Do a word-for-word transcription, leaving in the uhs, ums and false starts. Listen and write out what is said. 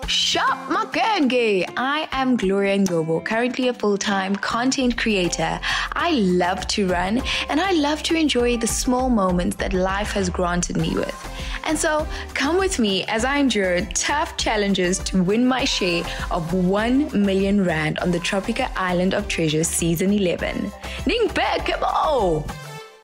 Shop Makenge! I am Gloria Ngcobo, currently a full-time content creator. I love to run and I love to enjoy the small moments that life has granted me with. And so, come with me as I endure tough challenges to win my share of one million rand on the Tropika Island of Treasure Season eleven. Ngcobo!